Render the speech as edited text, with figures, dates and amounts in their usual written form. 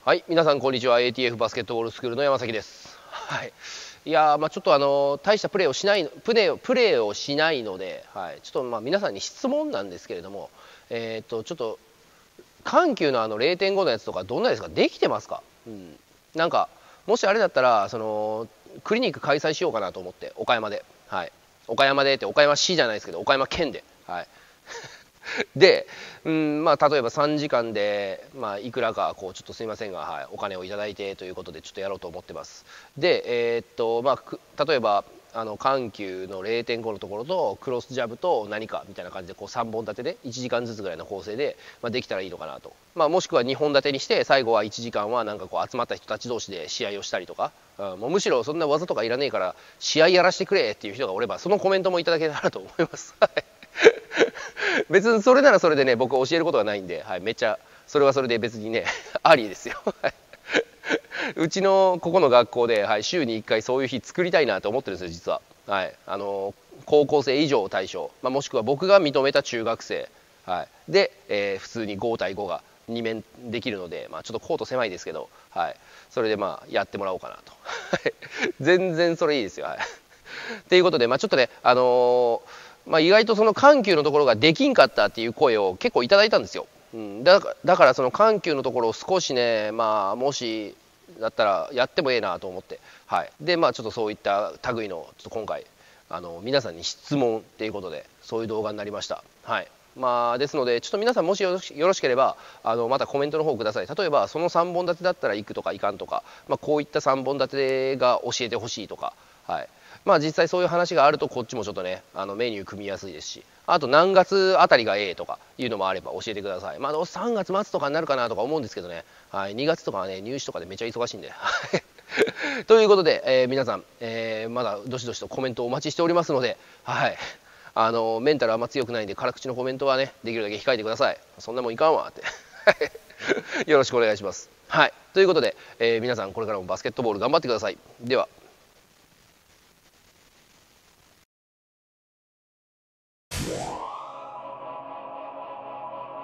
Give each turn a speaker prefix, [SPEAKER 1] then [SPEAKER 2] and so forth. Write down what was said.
[SPEAKER 1] はい、皆さんこんにちは。 ATF バスケットボールスクールの山崎です。はい、いやちょっと大したプレーをしないので、はい、ちょっと皆さんに質問なんですけれども、ちょっと緩急の0.5 のやつとかどんなですか、できてますか？なんかもしあれだったらクリニック開催しようかなと思って、岡山で、はい、岡山でって岡山市じゃないですけど岡山県で、はい。で、例えば3時間で、いくらかちょっとすいませんが、はい、お金をいただいてということでちょっとやろうと思ってます。で、例えば緩急の0.5のところとクロスジャブと何かみたいな感じで3本立てで1時間ずつぐらいの構成で、できたらいいのかなと、もしくは2本立てにして最後は1時間はなんか集まった人たち同士で試合をしたりとか、もうむしろそんな技とかいらねえから試合やらせてくれっていう人がおればそのコメントもいただけたらと思います。別にそれならそれでね、僕教えることがないんで、はい、めっちゃそれはそれで別にねありですよ。うちのここの学校で、はい、週に1回そういう日作りたいなと思ってるんですよ実は。はい、高校生以上を対象、もしくは僕が認めた中学生、はい、で、普通に5対5が2面できるので、ちょっとコート狭いですけど、はい、それでやってもらおうかなと。全然それいいですよ。はい、ということで、ちょっとね、意外とその緩急のところができんかったっていう声を結構いただいたんですよ。だからその緩急のところを少しね、もしだったらやってもええなと思って、はい、でちょっとそういった類のちょっと今回皆さんに質問っていうことでそういう動画になりました。はい、ですのでちょっと皆さんもしよろしければまたコメントの方ください。例えばその3本立てだったら行くとか行かんとか、こういった3本立てが教えてほしいとか、はい、実際そういう話があるとこっちもちょっとねメニュー組みやすいですし、あと何月あたりがええとかいうのもあれば教えてください。3月末とかになるかなとか思うんですけどね、はい、2月とかはね入試とかでめっちゃ忙しいんで。ということで、皆さん、まだどしどしとコメントお待ちしておりますので、はい、メンタルあんま強くないんで辛口のコメントはねできるだけ控えてください。そんなもんいかんわってよろしくお願いします。はい、ということで、皆さんこれからもバスケットボール頑張ってください。では。